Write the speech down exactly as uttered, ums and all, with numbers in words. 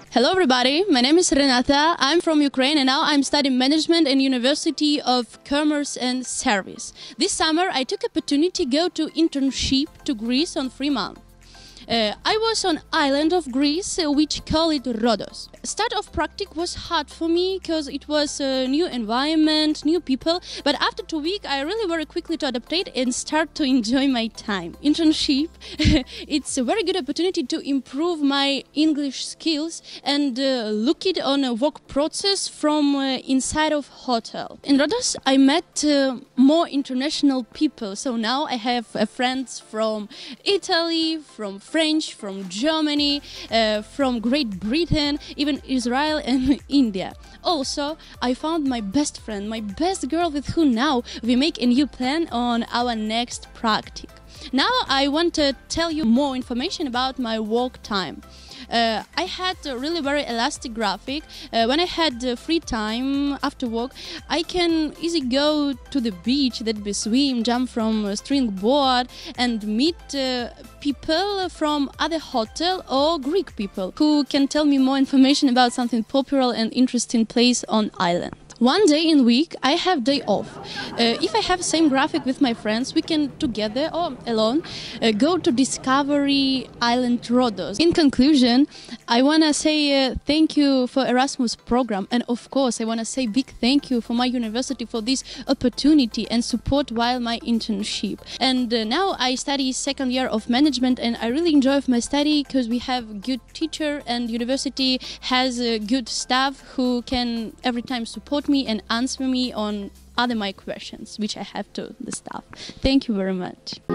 Hello everybody, my name is Renata, I'm from Ukraine and now I'm studying management in University of Commerce and Service. This summer I took opportunity to go to internship to Greece on three months. Uh, I was on island of Greece, uh, which call it Rhodos. Start of practice was hard for me because it was a new environment, new people. But after two weeks, I really very quickly to adaptate and start to enjoy my time. Internship, it's a very good opportunity to improve my English skills and uh, look it on a work process from uh, inside of hotel. In Rhodos, I met uh, more international people. So now I have uh, friends from Italy, from France, French, from Germany, uh, from Great Britain, even Israel and India. Also, I found my best friend, my best girl with who now we make a new plan on our next practice. Now I want to tell you more information about my work time. Uh, I had a really very elastic graphic. Uh, when I had uh, free time after work, I can easily go to the beach, that be swim, jump from a string board and meet uh, people from other hotel or Greek people who can tell me more information about something popular and interesting place on island. One day in week I have day off. Uh, if I have same graphic with my friends, we can together or alone uh, go to Discovery Island Rhodos. In conclusion, I want to say uh, thank you for Erasmus program, and of course I want to say big thank you for my university for this opportunity and support while my internship. And uh, now I study second year of management and I really enjoy my study because we have good teacher and university has uh, good staff who can every time support me and answer me on other my questions which I have to the staff. Thank you very much.